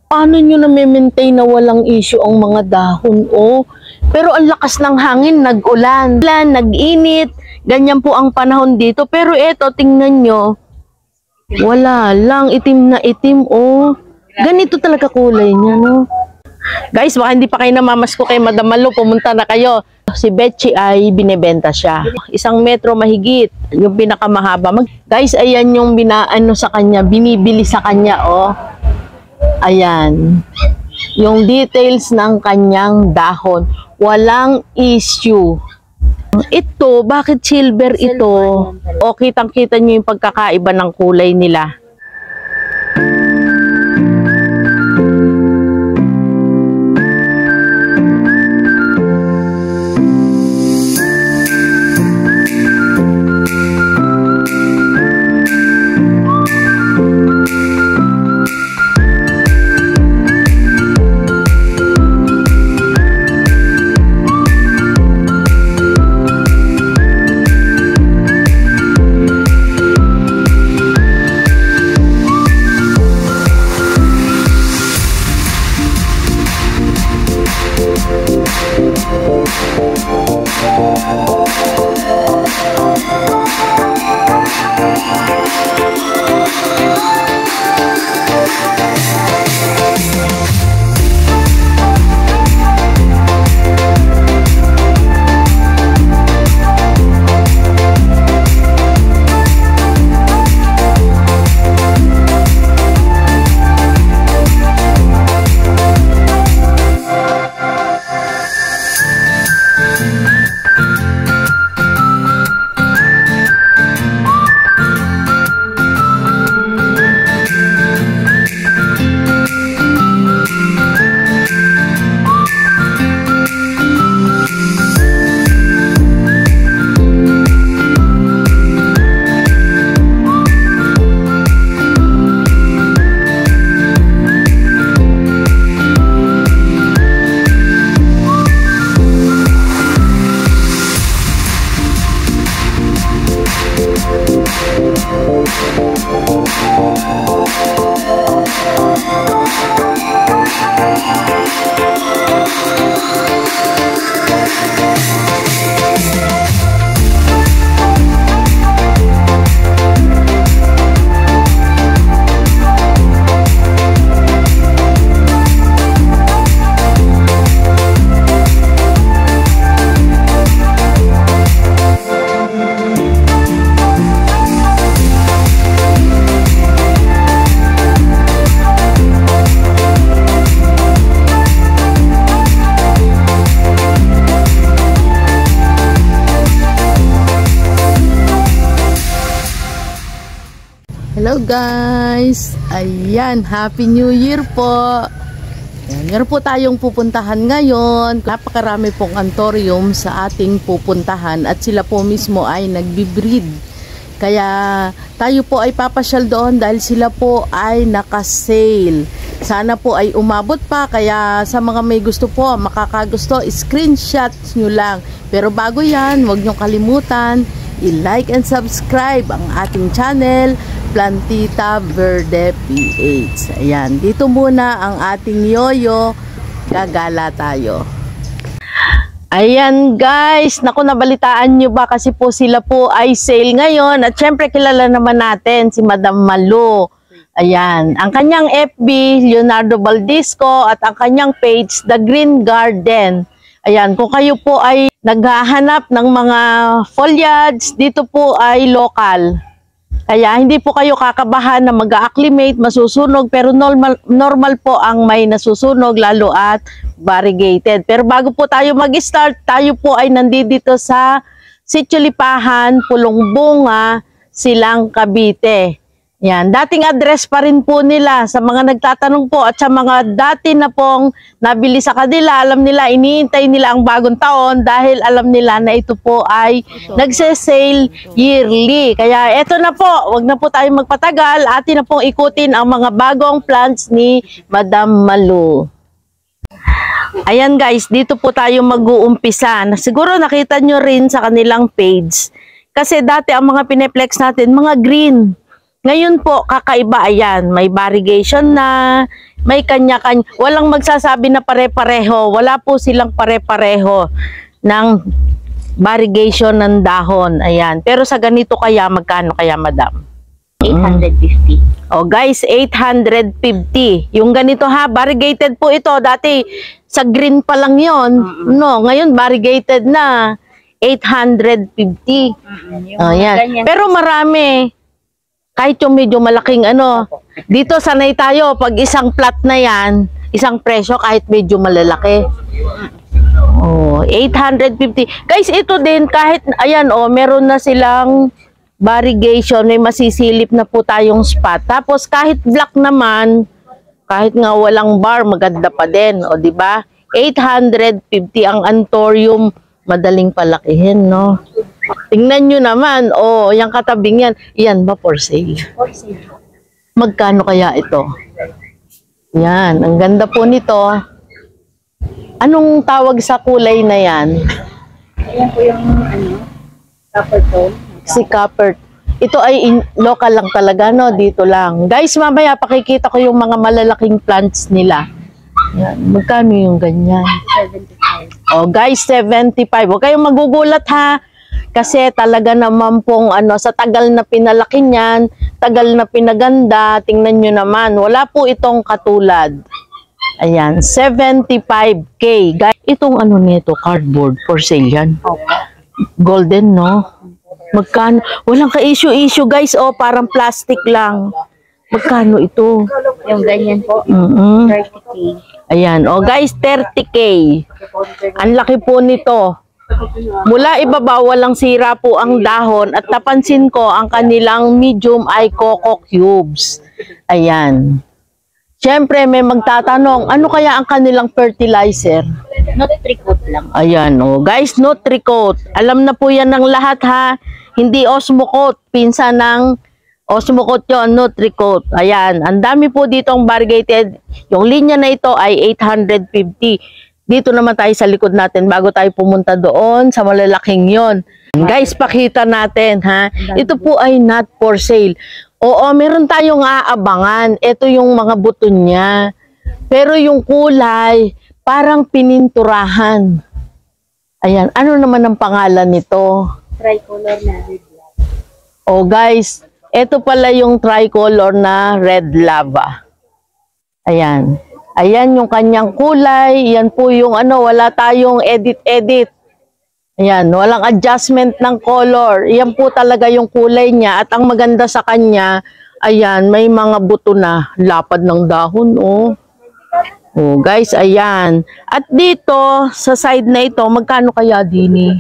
Paano nyo na-maintain na walang issue ang mga dahon, oh? Pero ang lakas ng hangin, nag-ulan, nag-init, ganyan po ang panahon dito. Pero eto, tingnan nyo, wala lang, itim na itim, oh. Ganito talaga kulay niya, no? Guys, baka hindi pa kayo namamasko kay Madam Malu, pumunta na kayo. Si Betchy ay binebenta siya. 1 metro mahigit, yung pinakamahaba. Guys, ayan yung sa kanya, binibili sa kanya, oh. Ayan. Yung details ng kanyang dahon. Walang issue. Ito, bakit silver ito? O, kitang-kita nyo yung pagkakaiba ng kulay nila. Hello guys! Ayan, Happy New Year po! Ayan, meron po tayong pupuntahan ngayon. Napakarami pong antorium sa ating pupuntahan at sila po mismo ay nagbi-breed. Kaya tayo po ay papasyal doon dahil sila po ay naka-sale. Sana po ay umabot pa, kaya sa mga may gusto po, makakagusto, screenshot nyo lang. Pero bago yan, huwag nyo kalimutan, i-like and subscribe ang ating channel, Plantita Verde PH. Ayan, dito muna ang ating yoyo, gagala tayo. Ayan guys, naku, nabalitaan nyo ba kasi po sila po ay sale ngayon at syempre kilala naman natin si Madam Malu. Ayan, ang kanyang FB, Leonardo Valdisco, at ang kanyang page, The Green Garden. Ayan, kung kayo po ay naghahanap ng mga foliage, dito po ay local. Kaya hindi po kayo kakabahan na mag-acclimate, masusunog, pero normal po ang may nasusunog lalo at variegated. Pero bago po tayo mag-start, tayo po ay nandito sa Sitio Lipahan, Pulong Bunga, Silang, Cavite. Yan, dating address pa rin po nila sa mga nagtatanong po at sa mga dati na pong nabili sa kanila, alam nila, iniintay nila ang bagong taon dahil alam nila na ito po ay nagse-sale yearly. Kaya eto na po, wag na po tayong magpatagal, atin na pong ikutin ang mga bagong plants ni Madam Malu. Ayan guys, dito po tayo mag-uumpisa. Siguro nakita nyo rin sa kanilang page. Kasi dati ang mga pineplex natin, mga green. Ngayon po, kakaiba, ayan, may variegation na, may kanya-kanya, walang magsasabi na pare-pareho, wala po silang pare-pareho ng variegation ng dahon, ayan. Pero sa ganito kaya, magkano kaya, madam? 850. Oh guys, 850. Yung ganito ha, variegated po ito. Dati sa green pa lang yon. No, ngayon variegated na. 850. Oh, yan. Pero marami. Kahit yung medyo malaking ano. Dito sanay tayo, pag isang plat na yan, isang presyo kahit medyo malalaki. Oh, 850. Guys, ito din kahit, ayan oh, meron na silang variegation, may masisilip na po tayong spot. Tapos kahit black naman, kahit nga walang bar, maganda pa din, o di ba? 850 ang Anthurium, madaling palakihin, no? Tingnan nyo naman, oh, yung katabing yan, yan ba for sale? For sale. Magkano kaya ito? Yan, ang ganda po nito. Anong tawag sa kulay na yan? Ayan po yung copper tone. Si copper. Ito ay local lang talaga, no? Dito lang. Guys, mamaya pakikita ko yung mga malalaking plants nila. Yan. Magkano yung ganyan? 75. Oh, guys, 75. Huwag kayong magugulat ha. Kasi talaga naman pong sa tagal na pinalaki niyan, tagal na pinaganda, tingnan nyo naman. Wala po itong katulad. Ayan, 75K. Guys, itong nito, cardboard for sale yan. Golden, no? Magkano? Walang ka-issue-issue, guys. Oh, parang plastic lang. Magkano ito? Yung ganyan po, 30K. Ayan. Oh, guys, 30K. Ang laki po nito. Mula ibaba, walang sira po ang dahon. At napansin ko, ang kanilang medium ay coco cubes. Ayan. Siyempre, may magtatanong, ano kaya ang kanilang fertilizer? Nutri-coat lang. Ayan, oh. Guys, Nutri-Coat. Alam na po yan ng lahat, ha? Hindi Osmocoat. Pinsan ng Osmocoat yun, Nutri-Coat. Ayan, ang dami po ditong variegated. Yung linya na ito ay 850. Dito naman tayo sa likod natin bago tayo pumunta doon sa malalaking yon. Guys, pakita natin, ha? Ito po ay not for sale. Oo, meron tayong aabangan. Ito yung mga buto niya. Pero yung kulay, parang pininturahan. Ayan, ano naman ang pangalan nito? Tricolor na red lava. Oh guys, ito pala yung tricolor na red lava. Ayan. Ayan yung kanyang kulay. Yan po yung wala tayong edit-edit. Ayan, walang adjustment ng color. Yan po talaga yung kulay niya. At ang maganda sa kanya, ayan, may mga buto na. Lapad ng dahon, oh. Oh, guys, ayan. At dito, sa side na ito, magkano kaya dini?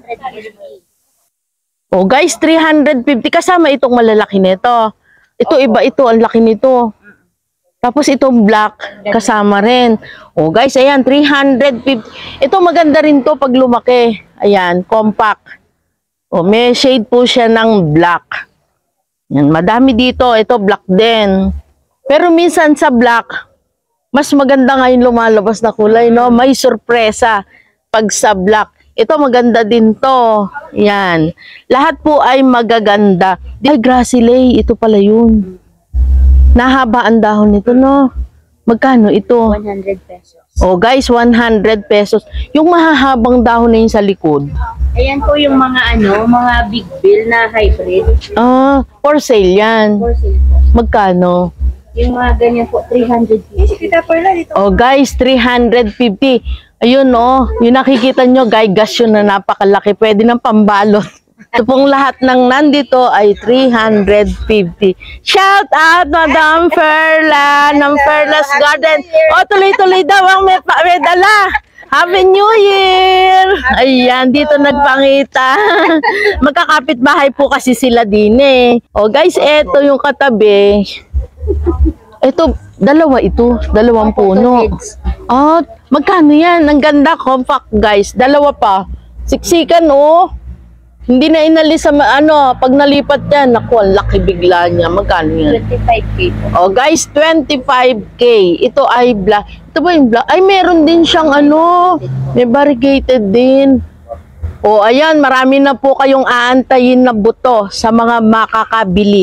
350. Oh, guys, 350. Kasama itong malalaki nito. Ito, iba ito. Ang laki nito. Tapos itong black, kasama rin. Oh, guys, ayan, 350. Ito, maganda rin to pag lumaki. Ayan, compact. Oh, may shade po siya ng black. Yan, madami dito. Ito, black din. Pero minsan sa black, mas maganda ngayon lumalabas na kulay, no? May sorpresa pag sa black. Ito, maganda din to. Yan. Lahat po ay magaganda. Ay, Gracile, ito pala yun. Nahaba ang dahon nito, no? Magkano ito? 100 pesos. Oh, guys, 100 pesos. Yung mahahabang dahon na yun sa likod. Ayan po yung mga mga big bill na hybrid. Ah, for sale yan. For sale po. Magkano? Yung mga ganyan po, 350. Oh, guys, 350. Ayun, no? Yung nakikita nyo, guys, yun na napakalaki. Pwede ng pambalot. Ito pong lahat ng nandito ay 350. Shout out, Madam Ferla ng Ferla's Garden. O, tuloy-tuloy daw ang may dala. Happy New Year! Ayan, dito nagpangita. Magkakapit bahay po kasi sila din eh. O guys, eto yung katabi. Ito, dalawang puno. Oh, magkano yan? Ang ganda, compact guys. Dalawa pa. Siksikan oh. Hindi na inalis sa pag nalipat yan, naku, ang laki bigla niya. Magkano yan? 25K po. Oh, guys, 25K. Ito ay black. Ito ba yung black? Ay, meron din siyang may variegated din. Oh, ayan, marami na po kayong aantayin na buto sa mga makakabili.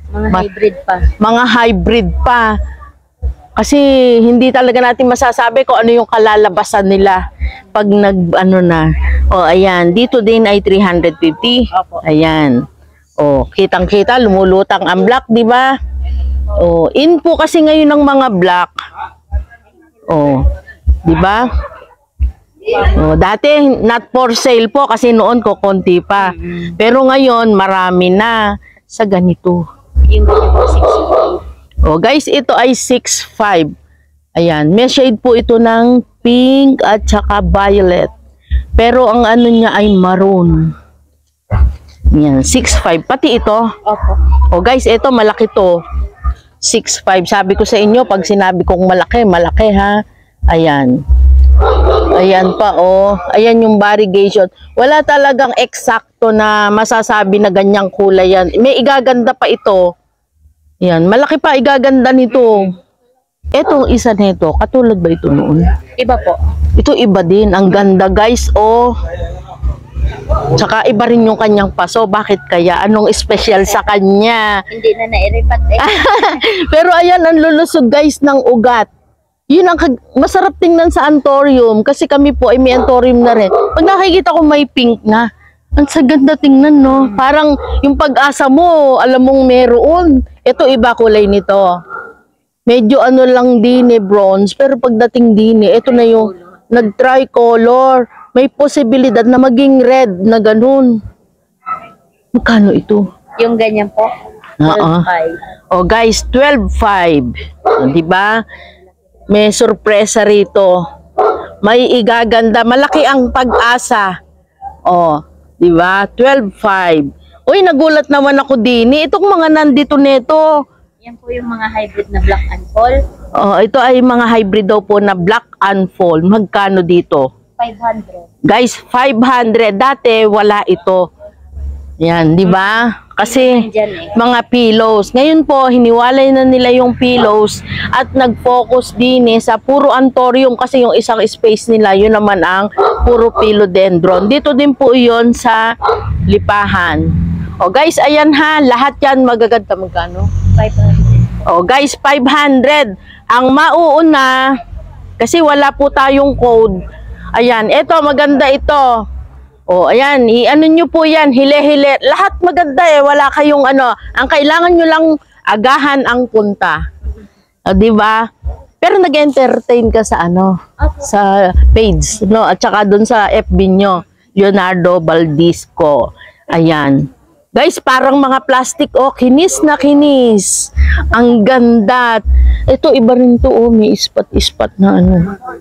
Mga hybrid pa. Mga hybrid pa. Kasi hindi talaga natin masasabi kung ano yung kalalabasan nila pag nag-ano na. O, ayan. Dito din ay 350. Opo. Ayan. O, kitang-kita, lumulutang ang black, di ba? O, in po kasi ngayon ng mga black. O, di ba? O, dati, not for sale po kasi noon ko konti pa. Pero ngayon, marami na sa ganito. Yung ganyan po, 6. Oh, guys, ito ay 6.5. Ayan, may shade po ito ng pink at saka violet. Pero ang ano niya ay maroon. Yan, 6.5. Pati ito. Opo. Oh, guys, ito malaki to. 6.5. Sabi ko sa inyo, pag sinabi kong malaki, malaki ha. Ayan. Ayan pa, oh. Ayan yung variegation. Wala talagang eksakto na masasabi na ganyang kulay yan. May igaganda pa ito. Yan, malaki pa igaganda nito. Etong isa nito, katulad ba ito noon? Iba po. Ito iba din, ang ganda guys, oh. Tsaka iba rin yung kanyang paso. Bakit kaya? Anong special sa kanya? Hindi na nairipat eh. Pero ayan, ang lulusog guys ng ugat. Yun ang masarap tingnan sa antorium. Kasi kami po ay may antorium na rin. Pag nakikita ko may pink na, ang saganda tingnan, no? Parang yung pag-asa mo, alam mong meron. Ito iba kulay nito. Medyo ano lang din bronze. Pero pagdating din ito na yung nag-tricolor. May posibilidad na maging red na ganun. Magkano ito? Yung ganyan po. Oo. 12.5. Oh guys, 12.5. Di ba? May sorpresa rito. May igaganda. Malaki ang pag-asa. Oh, di ba? 12.5. Uy, nagulat naman ako din. Itong mga nandito nito. Yan po yung mga hybrid na black and fall. Oh, ito ay mga hybrid daw po na black and fall. Magkano dito? 500. Guys, 500. Dati wala ito. Yan, di ba? Kasi mga pillows. Ngayon po, hiniwalay na nila yung pillows at nag-focus din sa puro antorium kasi yung isang space nila, yun naman ang puro philodendron. Dito din po yun sa lipahan. O guys, ayan ha, lahat yan magaganda. Magkano? 500. O guys, 500. Ang mauuna, kasi wala po tayong code. Ayan, ito, maganda ito. O, ayan, i-ano nyo po yan, hile-hile. Lahat maganda wala kayong ano. Ang kailangan nyo lang agahan ang punta. O, diba? Pero nag-entertain ka sa ano, sa page, no? At saka dun sa FB nyo, Leonardo Baldisco. Ayan. Guys, parang mga plastic, kinis na kinis. Ang ganda. Ito, iba rin to, may ispat-ispat na ano.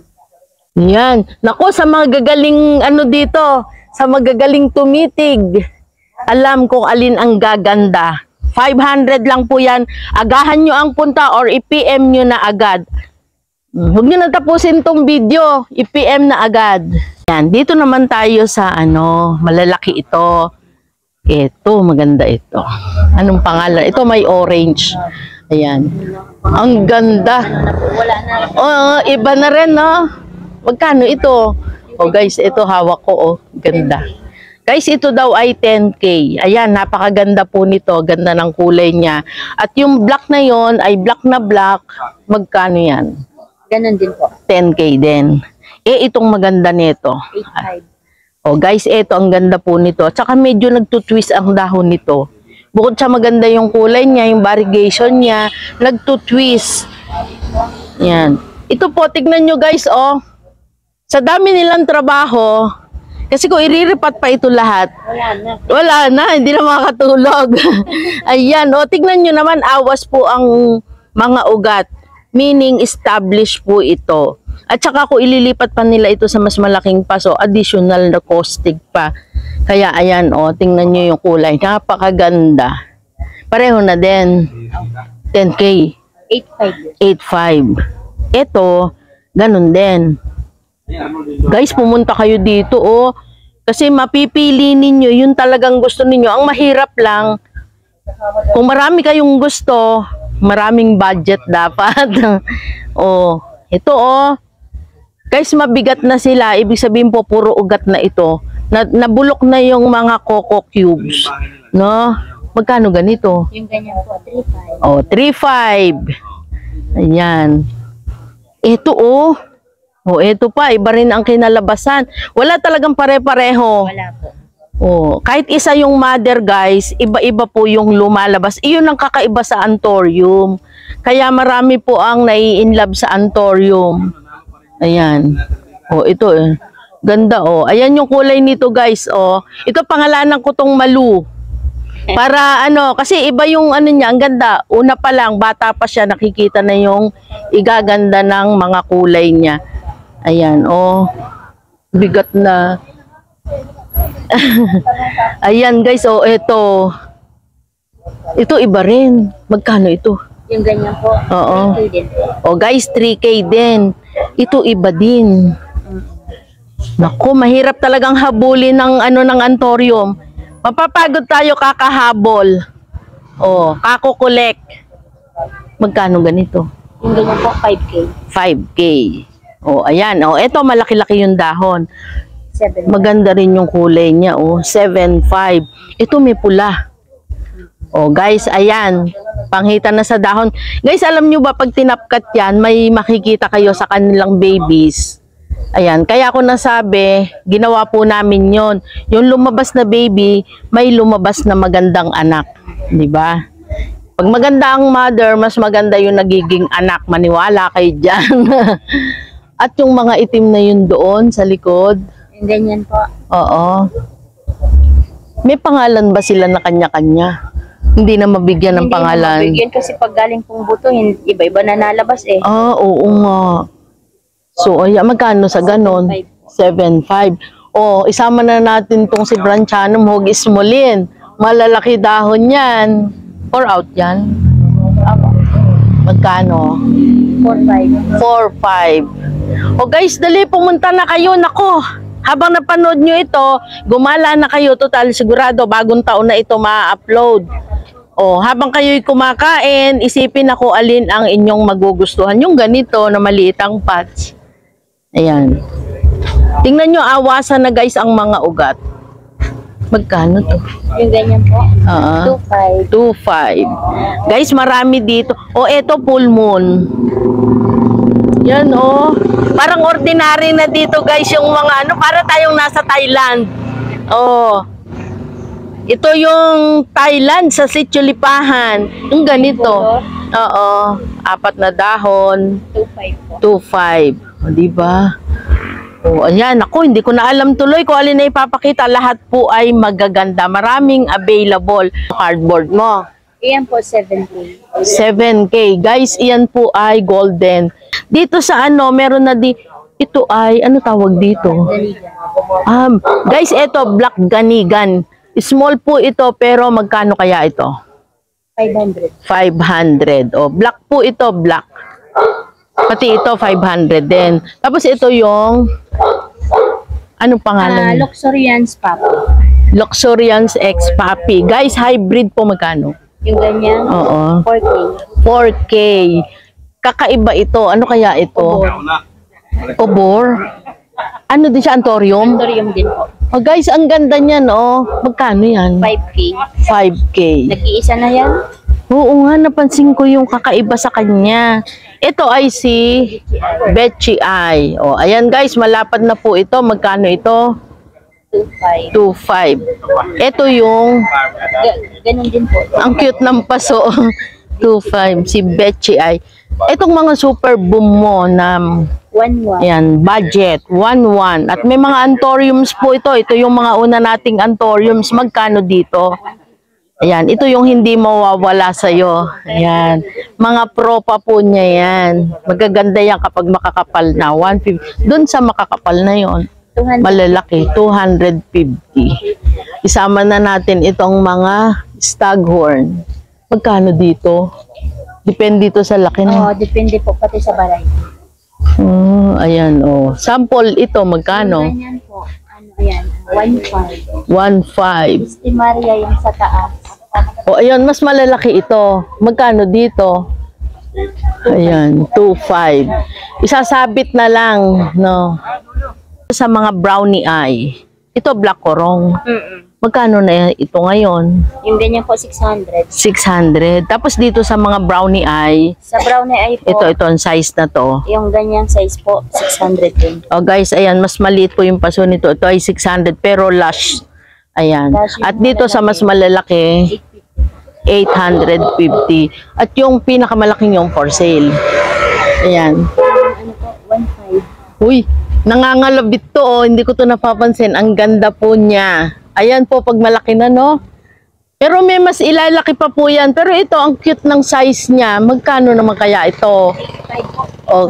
Yan. Nako, sa mga gagaling ano dito, sa magagaling tumitig, alam kung alin ang gaganda. 500 lang po yan. Agahan nyo ang punta or i-PM nyo na agad. Huwag nyo na tapusin tong video. I-PM na agad. Yan. Dito naman tayo sa ano, malalaki ito. Ito, maganda ito. Anong pangalan? Ito may orange. Ayan. Ang ganda. Wala na. Oh, iba na rin, no? Magkano ito? Oh guys, ito hawak ko, ganda. Guys, ito daw ay 10K. Ayan, napakaganda po nito, ganda ng kulay niya. At yung black na yon ay black na black. Magkano yan? Ganon din po. 10K din. Itong maganda nito. 8.5. Oh guys, ito ang ganda po nito. Tsaka medyo nagtutwist ang dahon nito. Bukod sa maganda yung kulay niya, yung variegation niya, nagtutwist. Yan. Ito po, tignan nyo guys, sa dami nilang trabaho, kasi kung iriripat pa ito lahat, wala na, hindi na makakatulog. Ayan, tignan nyo naman, awas po ang mga ugat. Meaning, established po ito. At saka kung ililipat pa nila ito sa mas malaking paso, additional na costing pa. Kaya ayan, tingnan nyo yung kulay. Napakaganda. Pareho na din. 10K. 8.5. Ito, ganun din. Guys, pumunta kayo dito, kasi mapipili ninyo yung talagang gusto ninyo. Ang mahirap lang, kung marami kayong gusto, maraming budget dapat. Ito, guys, mabigat na sila. Ibig sabihin po, puro ugat na ito. Nabulok na yung mga coco cubes, no? Magkano ganito? Yung ganyan po, 3.5. Oh, 3.5. Ayan. Ito oh. Oh, ito pa. Iba rin ang kinalabasan. Wala talagang pare-pareho. Wala po. Oh, kahit isa yung mother guys, iba-iba po yung lumalabas. Iyon ang kakaiba sa Anthurium. Kaya marami po ang nai-inlove sa Anthurium. Ayan. Oh, ito eh. Ganda oh. Ayan yung kulay nito guys oh. Ito pangalanan ko tong Malu. Para ano, kasi iba yung ano niya, ang ganda. Una pa lang, bata pa siya, nakikita na yung igaganda ng mga kulay niya. Ayan oh. Bigat na. Ayan guys, oh, ito. Ito iba rin. Magkano ito? Yung ganyan po, Oo. 3K din po. Oh guys, 3K din. Ito iba din. Naku, mahirap talagang habulin ng ano ng Anthurium. Mapapagod tayo kakahabol. Oh, kakukolek. Magkano ganito? Yung ganyan po, 5K. 5K. Oh, ayan. Oh, ito malaki-laki yung dahon. 7. Maganda rin yung kulay niya, oh. 7.5. Ito may pula. Oh, guys, ayan. Panghita na sa dahon. Guys, alam nyo ba, pag tinapkat yan, may makikita kayo sa kanilang babies. Ayan. Kaya ako nasabi, ginawa po namin yon. Yung lumabas na baby, may lumabas na magandang anak. Di ba? Pag maganda ang mother, mas maganda yung nagiging anak. Maniwala kayo dyan. At yung mga itim na yun doon sa likod, Yung ganyan po. oo. May pangalan ba sila na kanya-kanya? Hindi na mabigyan ng Hindi pangalan. na mabigyan kasi pag galing pong buto, iba-iba na nalabas eh. Ah, oo nga. So, ay, magkano sa ganon? 7.5. Oh, isama na natin tong si Branchanum Hugis Molin. Malalaki dahon yan. 4 out yan. Magkano? 4.5. 4.5. O guys, dali pumunta na kayo. Nako, habang napanood nyo ito, gumala na kayo. Total, sigurado, bagong taon na ito ma-upload. O, habang kayo'y kumakain, isipin ako alin ang inyong magugustuhan. Yung ganito na maliit ang patch. Ayan. Tingnan nyo, awasan na guys ang mga ugat. Magkano to? Yung ganyan po, Ah, 2.5. 2.5. Guys, marami dito. O, eto full moon. Yan, oh. Parang ordinary na dito, guys, yung mga ano, para tayong nasa Thailand. Oh. Ito yung Thailand sa Sitio Lipahan. Yung ganito. Oo. 4 na dahon. 2.5 po. 2.5. O, diba? O, ayan. Ako, hindi ko na alam tuloy kung alin na ipapakita. Lahat po ay magaganda. Maraming available. Cardboard mo. Iyan po, 7K. 7K. Guys, iyan po ay golden. Dito sa ano, meron na ito ay, ano tawag dito? Daligan. Guys, ito, black ganigan. Small po ito, pero magkano kaya ito? 500. 500. O, black po ito, black. Pati ito, 500 din. Tapos ito yung, anong pangalan? Luxuriance Papo. Luxuriance X Papi. Guys, hybrid po magkano? Yung ganyan, Oo. 4K. 4K. Kakaiba ito. Ano kaya ito? Obor. Ano din siya? Anthurium? Anthurium din po. Oh guys, ang ganda niyan, oh. Magkano yan? 5K. 5K. Nag-iisa na yan. Oo nga, napansin ko yung kakaiba sa kanya. Ito ay si Betchy Eye. Oh, ayan guys, malapad na po ito. Magkano ito? 2.5. 2.5. Ito yung, Ganun din po. ang cute ng paso. 2.5. Si Betchy Eye. Itong mga super boom mo na 1.1. ayan, budget, 1.1. At may mga anthuriums po ito. Ito yung mga una nating anthuriums. Magkano dito? Ayan, ito yung hindi mawawala sa'yo. Ayan, mga propa po niya yan. Magaganda yan kapag makakapal na. 150. Doon sa makakapal na yon, 200. malalaki, 250. Isama na natin itong mga staghorn. Magkano dito? Depende dito sa laki Oo, na. depende po pati sa baray. Oh, ayan, oh. Sample ito, magkano? Ganyan po. Ano, ayan, 1.5. 1.5. Christy Maria yung sa taas. O, ayun, mas malalaki ito. Magkano dito? Ayan, 2.5. Isasabit na lang, no? Sa mga brownie eye. Ito, black korong. Magkano na ito ngayon? Yung ganyan po, 600. 600. Tapos dito sa mga brownie eye, Sa brownie ay po, ito ang size na to. yung ganyang size po, 600 din. Oh guys, ayan, mas maliit po yung paso nito. Ito ay 600 pero lush. Ayan. Lush yung At dito sa mas malalaki, 850. At yung pinakamalaking yung for sale. Ayan. Ano po, 1.5. Uy, nangangalabit to oh. Hindi ko to napapansin. Ang ganda po niya. Ayan po, pag malaki na, no? Pero may mas ilalaki pa po yan. Pero ito, ang cute ng size niya. Magkano naman kaya ito? 5 po. Oh,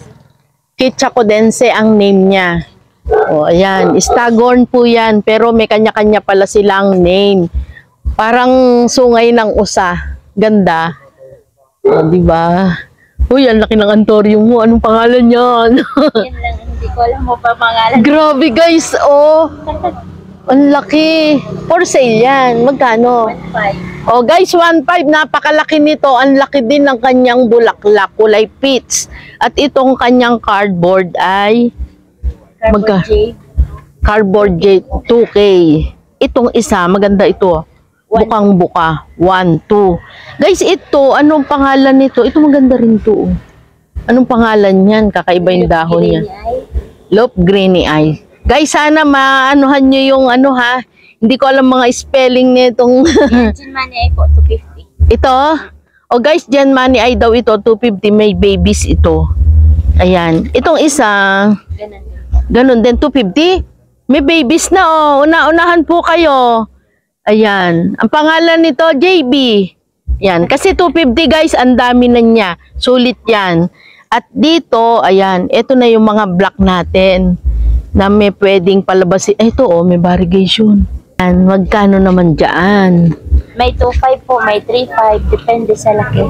Kitchakodense ang name niya. Oh, ayan. Staghorn po yan. Pero may kanya-kanya pala silang name. Parang sungay ng usa. Ganda. Oh, diba? Uy, ang laki ng antorium mo. Anong pangalan yan? Yan lang, hindi ko alam mo pa pangalan. Grabe guys, oh. Ang laki. For sale yan. Magkano? 1.5. Oh guys, 1.5. Napakalaki nito. Ang laki din ng kanyang bulaklak. Kulay peach. At itong kanyang cardboard ay Carbon jade. cardboard jade 2K. Itong isa, maganda ito. Bukang buka. 1, 2. Guys, ito, anong pangalan nito? Ito maganda rin to. Anong pangalan niyan? Kakaiba yung dahon niya. Loop Greeny Eye. Guys, sana maanuhan nyo yung ano ha. Hindi ko alam mga spelling nitong Gin money ay po, 250. ito. O guys, Gen Money Eye daw ito, 250. May babies ito. Ayan. Itong isa, Ganun din. ganun din, 250. May babies na oh. Una-unahan po kayo. Ayan. Ang pangalan nito, JB. Yan. Kasi 250 guys, ang dami na niya. Sulit yan. At dito, ayan, ito na yung mga black natin na may pwedeng palabasin. Ito oh, may variegation. Yan. Magkano naman dyan? May 2.5 po, may 3.5. Depende sa laki.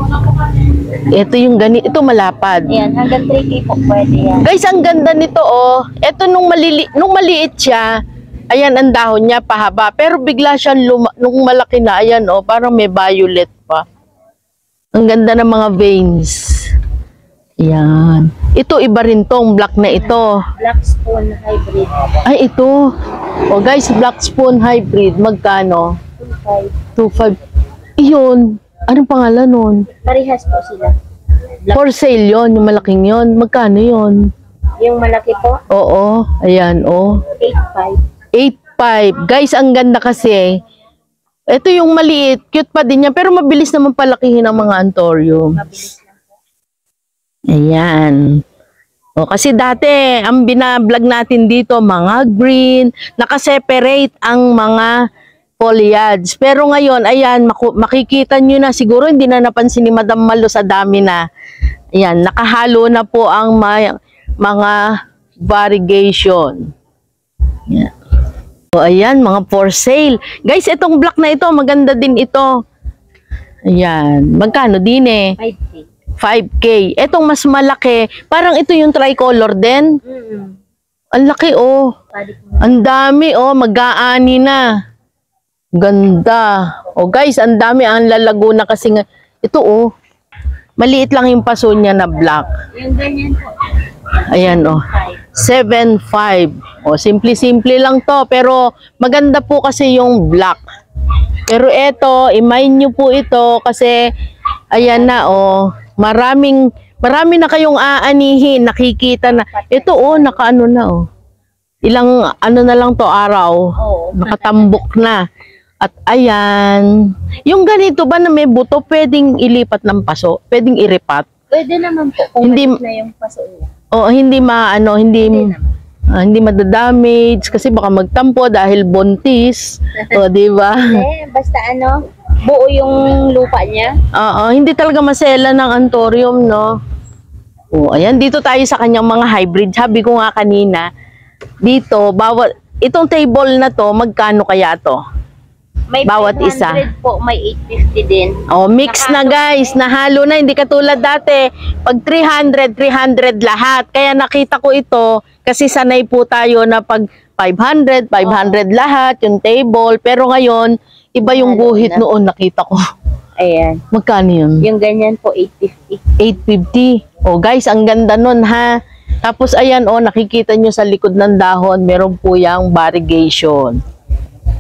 Ito yung ganito. Ito malapad. Ayan, hanggang 3K po pwede yan. Guys, ang ganda nito oh. Ito nung maliit siya, ayan ang dahon niya pahaba. Pero bigla siyang nung malaki na, ayan oh, parang may violet pa. Ang ganda ng mga veins. Ayan. Ito iba rin tong black na ito. Black spoon hybrid. Ay, ito. Oh guys, black spoon hybrid. Magkano? 2.5. 2.5. Iyon. Anong pangalan nun? Parehas po sila. For sale yon, yung malaking yon. Magkano yon? Yung malaki po, Oo. Ayan, oh. 8.5. 8.5. Guys, ang ganda kasi. Ito yung maliit. Cute pa din yan. Pero mabilis naman palakihin ang mga antorium. Mabilis lang po. Ayan. O, kasi dati, ang binablog natin dito, mga green, nakaseparate ang mga foliage. Pero ngayon, ayan, makikita nyo na, siguro hindi na napansin ni Madam Malo sa dami na. Ayan, nakahalo na po ang mga variegation. Ayan. So, ayan, mga for sale. Guys, itong black na ito, maganda din ito. Ayan, magkano din eh? 5K. 5K. Etong mas malaki, parang ito yung tricolor din. Ang laki oh. Ang dami oh, mag-aani na. Ganda. Oh guys, ang dami, ang lalago na kasi nga. Ito oh. Maliit lang yung paso niya na black. Yung ganyan po, Ayan oh. 7.5. Oh, simple-simple lang to, pero maganda po kasi yung black. Pero eto, i-mind nyo po ito kasi ayan na oh. Marami na kayong aanihin, nakikita na. Ito oh, nakaano na oh. Ilang ano na lang to araw. Oo. Nakatambok na. At ayan, yung ganito ba na may buto, pwedeng ilipat ng paso? Pwedeng iripat? pwede naman po kung Hindi- hindi na yung paso niya. O hindi Hindi naman. hindi madadamage kasi baka magtampo dahil buntis. O di ba? Basta ano, buo yung lupa niya. Oo, hindi talaga masela ng antorium, no? O, ayan, dito tayo sa kanyang mga hybrid. Sabi ko nga kanina, dito, itong table na to, magkano kaya to? May Bawat 500 isa. po, may 850 din. Oh, mix na guys, nahalo na, hindi katulad dati. Pag 300, 300 lahat. Kaya nakita ko ito, kasi sanay po tayo na pag 500, 500 lahat, yung table. Pero ngayon, iba yung Nahalo guhit na. noon, nakita ko. Ayan. Magkano yun? Yung ganyan po, 850. 850. Oh guys, ang ganda nun ha. Tapos ayan oh, nakikita nyo sa likod ng dahon, meron po yung variegation.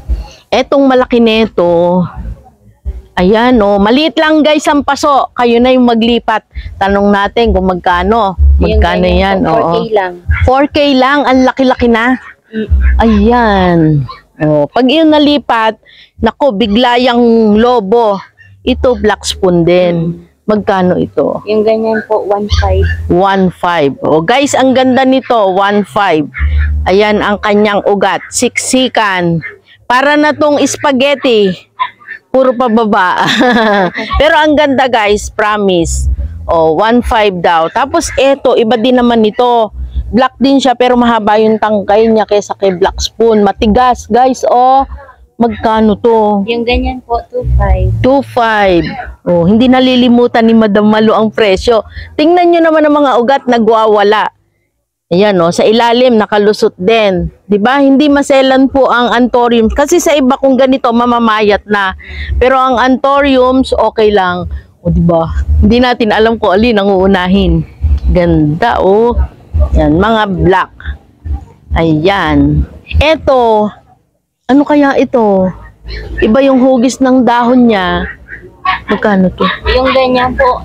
Etong malaki nito, ayan o, maliit lang guys ang paso. Kayo na yung maglipat. Tanong natin kung magkano. Magkano yan? 4K lang. 4K lang, ang laki-laki na. Ayan. O, pag yun nalipat, nako, bigla yung lobo. Ito, black spoon din. Magkano ito? Yung ganyan po, 1.5. 1.5. O guys, ang ganda nito, 1.5. Ayan ang kanyang ugat. Siksikan. Para na tong spaghetti. Puro pababa. Pero ang ganda guys, promise. O, 1.5 daw. Tapos eto, iba din naman ito. Black din siya pero mahaba yung tangkay niya kaysa kay black spoon. Matigas guys, oh. Magkano to? Yung ganyan po, 2.5. 2.5. Oh, hindi nalilimutan ni Madam Malu ang presyo. Tingnan nyo naman ang mga ugat nagwawala. Ayan oh, sa ilalim nakalusot din. 'Di ba? Hindi maselan po ang anthuriums kasi sa iba kung ganito mamamayat na. Pero ang anthuriums okay lang. O 'di ba? Hindi natin alam kung alin ang uunahin. Ganda oh. Yan, mga black. Ayan. Eto, ano kaya ito? Iba yung hugis ng dahon niya. Magkano to? Yung ganyan po,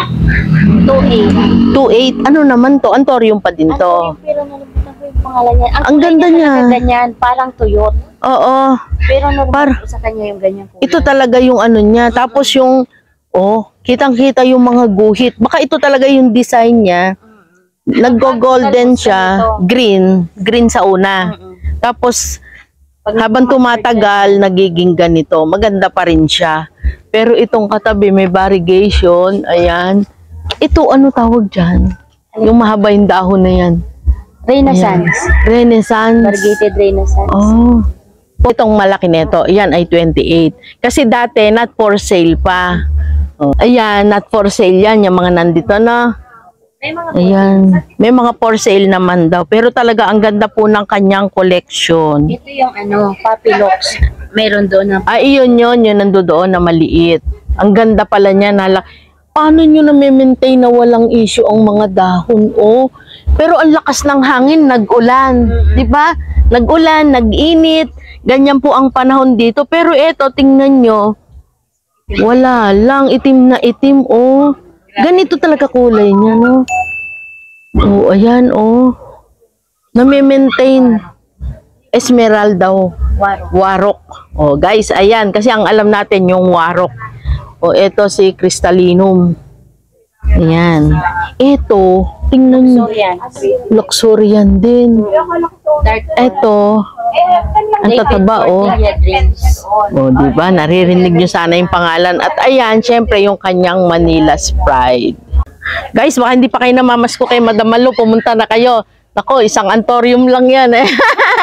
2.8. 2.8. Ano naman to? Anthurium pa din to. Pero nalimutan ko yung pangalan niya. Ang ganda niya. Ganyan, parang tuyot. Oo. Pero normal po sa kanya yung ganyan po. Ito talaga yung ano niya. Tapos yung, kitang-kita yung mga guhit. Baka ito talaga yung design niya. Naggo-golden siya. Green. Green sa una. Tapos, habang tumatagal, nagiging ganito. Maganda pa rin siya. Pero itong katabi, may variegation. Ayan. Ito, ano tawag dyan? Yung mahaba yung dahon na yan. Renaissance. Ayan. Renaissance. Variegated Renaissance. Oh. Itong malaki nito, yan ay 28. Kasi dati, not for sale pa. Oh. Ayan, not for sale yan. Yung mga nandito na. May mga Ayan. May mga for sale naman daw. Pero talaga, ang ganda po ng kanyang collection. Ito yung Puppy Locks. Meron doon na. Iyon nandoon na maliit. Ang ganda pala niya. Paano nyo na-maintain na walang issue ang mga dahon? Oh. Pero ang lakas ng hangin, nag-ulan. Diba? Nag-ulan, nag-init. Ganyan po ang panahon dito. Pero eto, tingnan nyo. Wala lang. Itim na itim. Oh. Ganito talaga kulay niya, no? Oh, ayan, oh. Na-maintain. Esmeralda, oh. Warok. Oh, guys, ayan. Kasi ang alam natin yung warok. Oh, ito si Crystallinum. Ayan. Ito, tingnan nyo. Luxurian din. Ito, ang tataba, oh. Oh, diba? Naririnig nyo sana yung pangalan. At ayan, syempre, yung kanyang Manila Sprite. Guys, baka hindi pa kayo namamasko kay Madam Malu, pumunta na kayo. Nako, isang anthurium lang yan eh.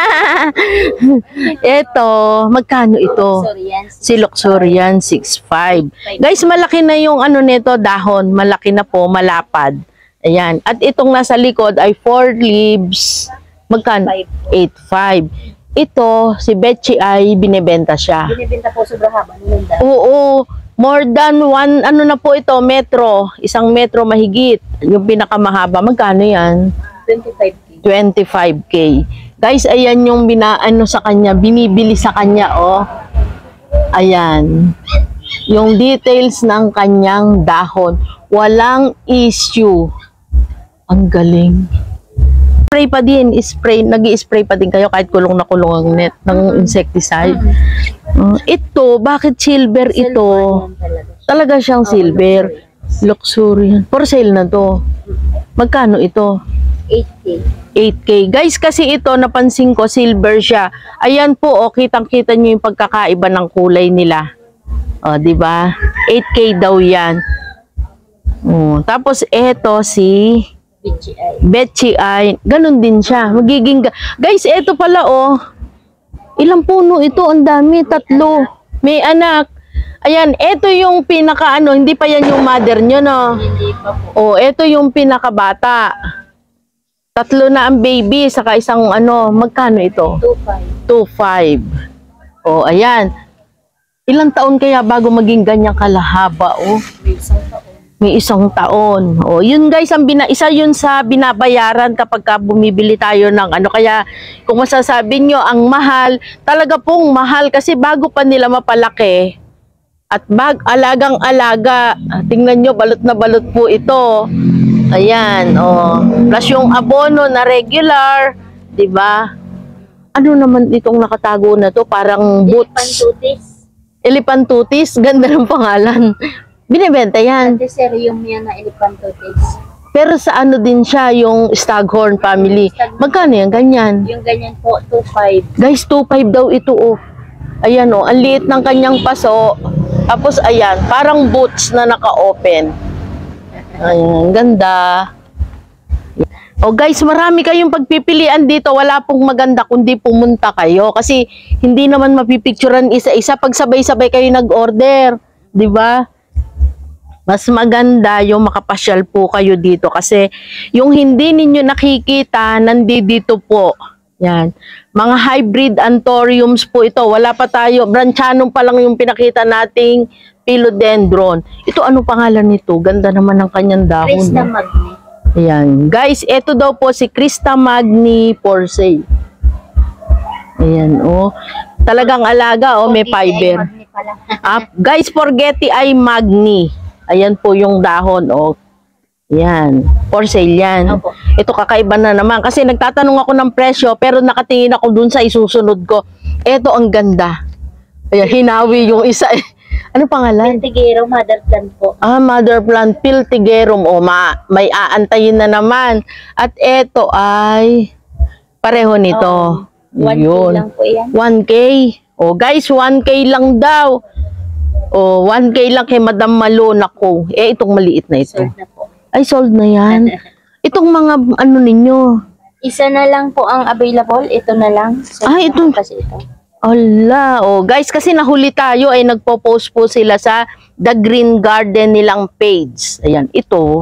Ito, magkano ito? Si Luxurian, 6.5. Guys, malaki na yung ano nito, dahon. Malaki na po, malapad. Ayan. At itong nasa likod ay 4 leaves. Magkano? 8.5. Ito, si Betchy ay binibenta siya. Binibenta po sobrang haba. Oo. More than 1, ano na po ito, metro. Isang metro mahigit. Yung pinakamahaba. Magkano yan? 25K. 25K. Guys, ayan yung sa kanya, binibili sa kanya, oh. Ayan. Yung details ng kanyang dahon. Walang issue. Ang galing. Spray pa din, nag-i-spray pa din kayo kahit kulong na kulong ang net ng insecticide. Ito, bakit silver ito? Talaga siyang silver. Luxurian. For sale na to. Magkano ito? 8K. 8K. Guys, kasi ito, napansin ko, silver siya. Ayan po, oh, kitang-kita nyo yung pagkakaiba ng kulay nila. O, diba? 8K daw yan. Tapos, eto si Betchy ay, ganun din siya. Guys, eto pala, oh. Ilang puno ito? Ang dami, 3. May anak. Ayan, eto yung pinaka, hindi pa yan yung mother nyo, no? Hindi pa po. Oh, eto yung pinakabata. 3 na ang baby, saka isang magkano ito? 2.5. Oh, ayan. Ilang taon kaya bago maging ganyang kalahaba, oh? May 1 taon. O, yun guys, isa yun sa binabayaran kapag ka bumibili tayo ng ano. Kaya, kung masasabi nyo, ang mahal, talaga pong mahal kasi bago pa nila mapalaki. At alagang-alaga. Tingnan nyo, balot na balot po ito. Ayan, o. Plus yung abono na regular, 'di ba? Ano naman itong nakatago na to? Parang boots. Elephantutis. Ganda ng pangalan. Binibenta yan. Antiserium yan na elephantutis. Pero sa ano din siya, yung Staghorn family. Magkano yan? Ganyan. Yung ganyan po, 2.5. Guys, 2.5 daw ito, oh. Ayan, oh. Ang liit ng kanyang paso. Tapos, ayan. Parang boots na naka-open. Ayan, ganda. Oh guys, marami kayong pagpipilian dito. Wala pong maganda kundi pumunta kayo. Kasi, hindi naman mapipicturan isa-isa pag sabay-sabay kayo nag-order. 'Di ba? Mas maganda yung makapasyal po kayo dito kasi yung hindi ninyo nakikita, nandito po. Yan. Mga hybrid anthuriums po ito. Wala pa tayo. Branchanum pa lang yung pinakita nating philodendron. Ito, ano pangalan nito? Ganda naman ng kanyang dahon. Crista magni. Ayan. Guys, ito daw po si Crista magni for sale. Ayan, oh. Talagang alaga, oh. May fiber. Guys, Forgetti ay magni. Ayan po yung dahon, oh. Yan. For sale yan. Opo. Ito kakaiba na naman. Kasi nagtatanong ako ng presyo, pero nakatingin ako dun sa isusunod ko. Ito ang ganda. Ayan, hinawi yung isa. Ano pangalan? Piltigero, mother plant po. Mother plant, Piltigerum. O, may aantayin na naman. At ito ay pareho nito. 1K Yun. lang po yan. 1K. O, guys, 1K lang daw. O, 1K lang kay Madam Malo. Nako. Itong maliit na ito. Sold na po. Ay, sold na yan. Itong mga ano ninyo. Isa na lang po ang available. Ito na lang. Sold na Ito. po kasi ito. Ala, oh guys, kasi nahuli tayo ay nagpo-post po sila sa The Green Garden nilang page. Ayan, ito.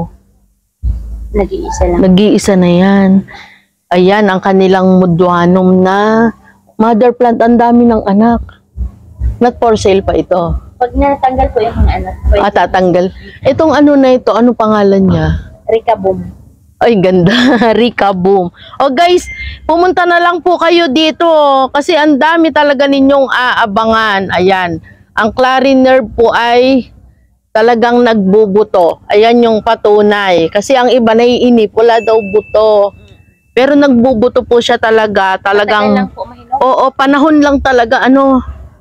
Nag-iisa lang. Nag-iisa na yan. Ayan, ang kanilang mudwanum na mother plant. Ang dami ng anak. Not for sale pa ito. Pag natanggal po yung mga anak, pwede. Tatanggal. Itong ano na ito, ano pangalan niya? Ricabum. Ay, ganda. Rika Boom. O guys, pumunta na lang po kayo dito. Kasi ang dami talaga ninyong aabangan. Ayan. Ang clariner po ay talagang nagbubuto. Ayan yung patunay. Kasi ang iba naiinip, wala daw buto. Pero nagbubuto po siya talaga. Talagang, lang po mahinog. oo, panahon lang talaga. Ano?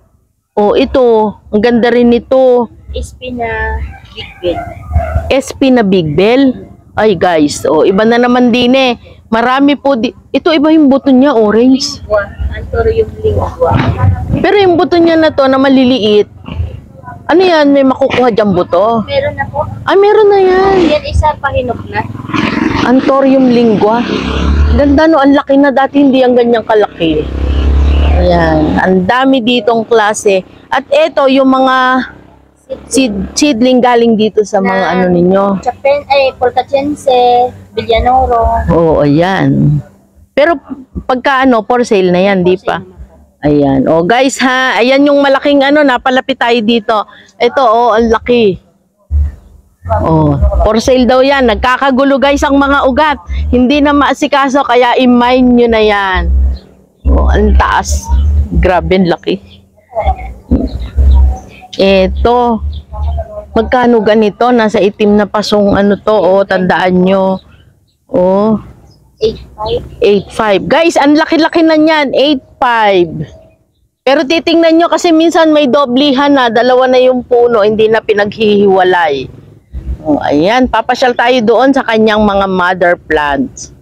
O, ito. Ang ganda rin ito. SP na Big Bell. SP na Big Bell. Ay guys, iba na naman din eh. Marami po ito iba yung buto niya, orange. Anthurium lingua. Pero yung buto niya na to na maliliit. Ano yan, may makukuha diyang buto? Meron na po. Ay, meron na yan. Yan isa pahinog na. Anthurium lingua. Ganda no, ang laki na, dati hindi ang ganyang kalaki. Ayan, ang dami ditong klase. At ito yung mga seedling galing dito sa mga ano ninyo. Polcachense, Villanoro. Oo, ayan. Pero pagka ano, for sale na yan, di pa? Ayan. O guys ha, ayan yung malaking ano, napalapit tayo dito. Ito, ang laki. For sale daw yan. Nagkakagulo guys ang mga ugat. Hindi na maasikaso, kaya i-mine nyo na yan. Ang taas. Grabe, ang laki. Ito, magkano ganito? Nasa itim na pasong ano to, tandaan nyo. 8.5. Guys, ang laki-laki na niyan, 8.5. Pero titingnan nyo kasi minsan may doblihan na, dalawa na yung puno, hindi na pinaghihiwalay. Ayan, papasyal tayo doon sa kanyang mga mother plants.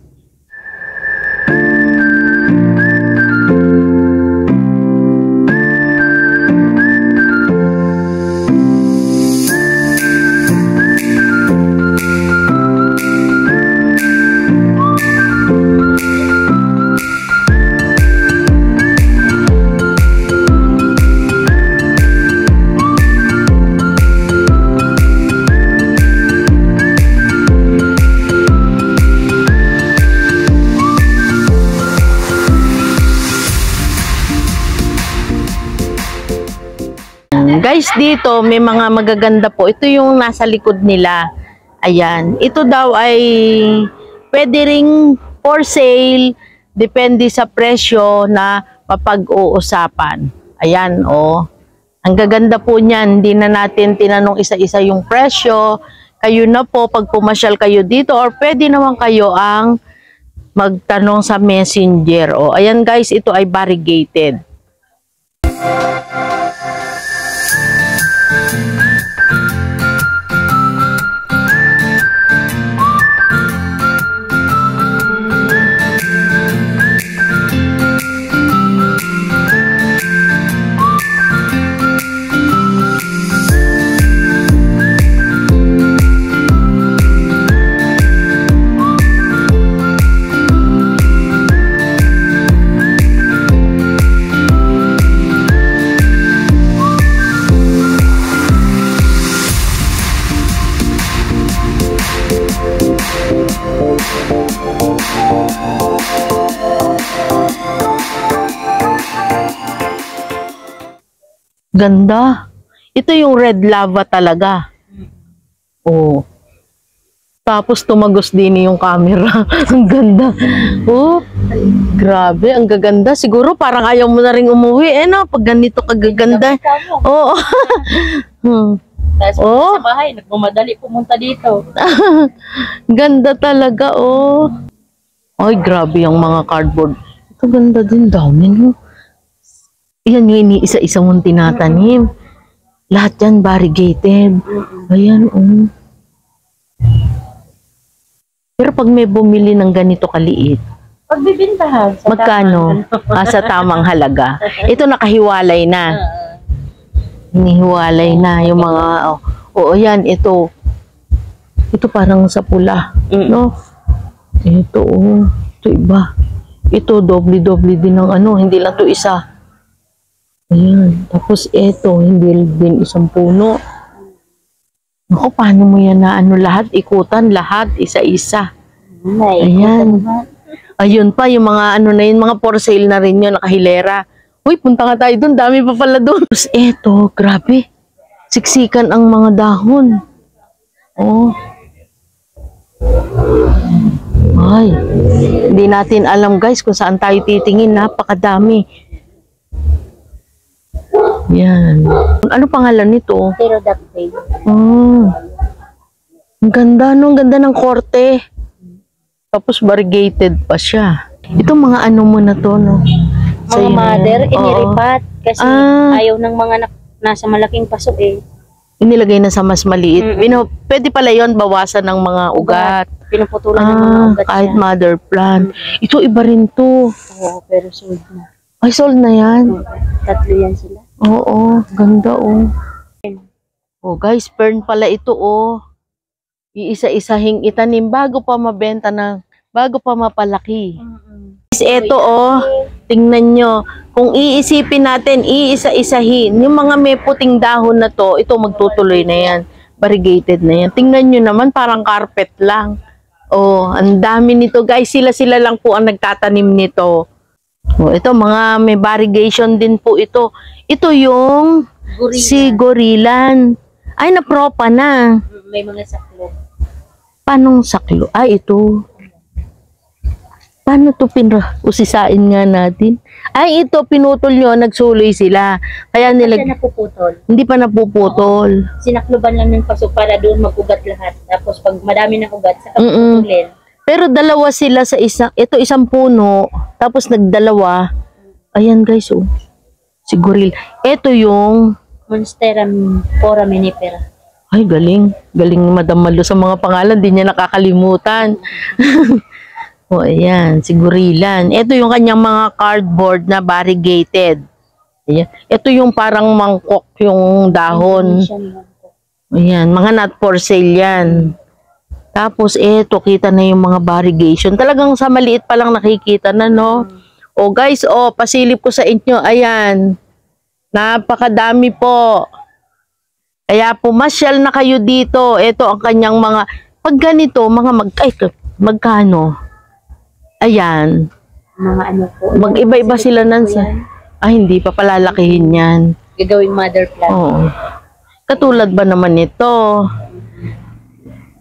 Guys, dito may mga magaganda po. Ito yung nasa likod nila. Ayan. Ito daw ay pwede ring for sale. Depende sa presyo na mapag-uusapan. Ayan, oh. Ang gaganda po niyan. Hindi na natin tinanong isa-isa yung presyo. Kayo na po, pag pumasyal kayo dito, or pwede naman kayo ang magtanong sa messenger. O, ayan guys, ito ay variegated. Ganda. Ito yung red lava talaga. Oh. Tapos tumagos din yung camera. Ang ganda. Oh, grabe, ang gaganda. Siguro parang ayaw mo na rin umuwi. No? Pag ganito kagaganda. Oo. Tapos sa bahay, nagmamadali pumunta dito. Ganda talaga, oh. Ay, grabe yung mga cardboard. Ito ganda din, dami, no? Yan yung iniisa-isa mong tinatanim. Lahat yan variegated. Ayan, oh. Pero pag may bumili ng ganito kaliit, Pagbibintahan. magkano? Sa tamang halaga. Ito nakahiwalay na. Hinihiwalay na yung mga, oo, yan, ito. Ito parang sa pula, no? Ito, oh. Ito iba. Ito, doble-doble din ng ano, hindi lang to isa. Ayan. Tapos ito, hindi din isang puno. Naku, paano mo yan na ano lahat? Ikutan lahat, isa-isa. Ayan. Ayun pa, yung mga ano na yun, mga for sale na rin yun, nakahilera. Uy, punta nga tayo doon, dami pa pala doon. Tapos eto, grabe. Siksikan ang mga dahon. Oh. Ay, hindi natin alam guys kung saan tayo titingin, napakadami. Yan. Ano pangalan nito? Pterodactyl. Oh. Ang ganda, no? Ang ganda ng korte. Tapos variegated pa siya. Ito mga ano mo na to, no? Mga mother, iniripat. Kasi ayaw ng mga nasa malaking paso eh. Inilagay na sa mas maliit. Pwede pala yon bawasan ng mga ugat. Pinuputulan ng mga ugat kahit niya. mother plant. Ito iba rin to. Oo, pero sold na. Ay, sold na yan. Tatlo yan sila. Oo, ganda oh. Oh guys, fern pala ito oh. Iisa-isahing itanim bago pa mabenta bago pa mapalaki. Ito oh, tingnan nyo. Kung iisipin natin, iisa-isahin. Yung mga may puting dahon na to, ito magtutuloy na yan. Variegated na yan. Tingnan nyo naman, parang carpet lang. Oh, ang dami nito guys. Sila lang po ang nagtatanim nito. Oh, ito mga may variegation din po ito. Ito yung sigorilan. Ay, napropa na. May mga saklo. Paanong saklo? Ay, ito. Paano ito usisain nga natin? Ay, ito, pinutol nyo, nagsuloy sila. Kaya nila, Hindi napuputol. hindi pa napuputol. Sinakluban lang ng paso para doon mag-ugat lahat. Tapos pag madami ng ugat, saka puputulin. Pero dalawa sila sa isang puno, tapos nagdalawa. Ayan guys, oh. Siguril. Ito yung Monstera foraminifera. ay, galing. Galing Madam Malo sa mga pangalan. Di niya nakakalimutan. O, ayan. Sigurilan. Ito yung kanyang mga cardboard na variegated. Ayan. Ito yung parang mangkok yung dahon. Ayan. Mga not for sale yan. Tapos, eto, kita na yung mga variegation. Talagang sa maliit pa lang nakikita na, no? O, guys, pasilip ko sa inyo. Ayan. Napakadami po. Kaya pumasyal na kayo dito. Ito ang kanyang mga, pag ganito, mga magkano? Ayan. Mga ano po. Mag-iba-iba sila hindi pa palalakihin yan. Gagawing mother plant. Oo. Katulad ba naman ito?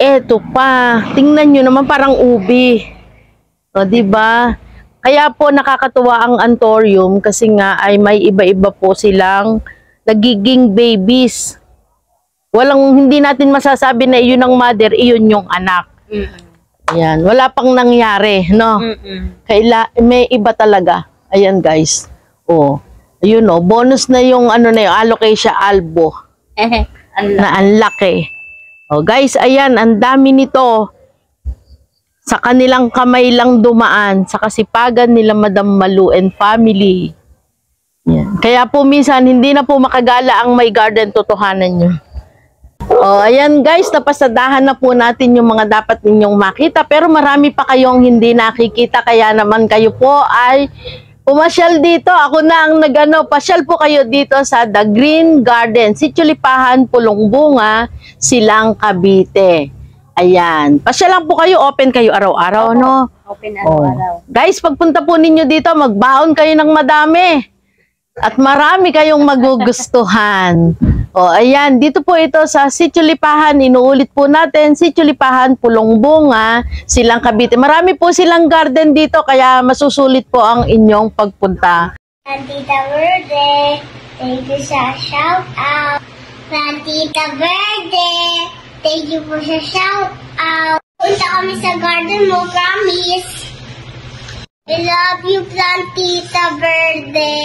Eto pa, tingnan nyo naman parang ubi. O, diba? Kaya po nakakatuwa ang Anthurium kasi nga ay may iba-iba po silang nagiging babies. Hindi natin masasabi na iyon ang mother, iyon yung anak. Ayan, wala pang nangyari, no? May iba talaga. Ayan, guys. Oh, ayun oh, bonus na yung ano na yung Alocasia albo. Na ang laki. Oh, guys, ayan, ang dami nito. Sa kanilang kamay lang dumaan, sa kasipagan nila Madam Malu and family. Yan. Kaya po minsan, hindi na po makagala ang may garden, totohanan nyo. Oh, ayan guys, napasadahan na po natin yung mga dapat ninyong makita. Pero marami pa kayong hindi nakikita, kaya naman kayo po ay pumasyal dito. Ako na ang pasyal po kayo dito sa The Green Garden, Sitio Lipahan, Pulong Bunga, Silang, Cavite. Ayan. Pasyal lang po kayo, open kayo araw-araw, no? Open araw-araw. Guys, pagpunta po ninyo dito, magbaon kayo ng madami. At marami kayong magugustuhan. O, ayan, dito po ito sa Sitio Lipahan, inuulit po natin, Sitio Lipahan, Pulong Bunga, Silang, Cavite. Marami po silang garden dito, kaya masusulit po ang inyong pagpunta. Tita Verde, thank you sa shout out. Tita Verde, thank you po sa shout out. Punta kami sa garden mo, promise. I love you, Tita Verde.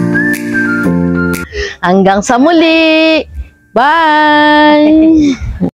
Hanggang sa muli. Bye!